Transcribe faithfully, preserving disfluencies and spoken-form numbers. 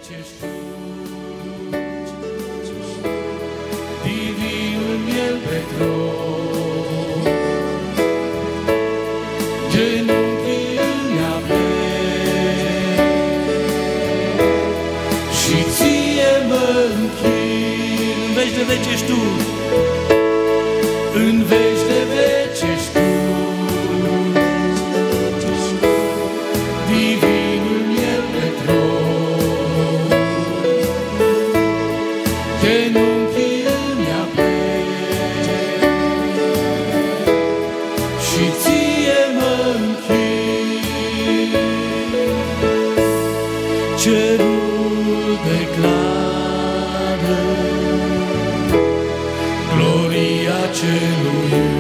vecești tu, divinul miel pe tron, genunchii îmi aplec și ție mă închin. În veci de veci ești tu, în veci de veci ești tu, divinul miel pe tron, genunchii îmi aplec și ție mă închin. Cerul declară gloria celui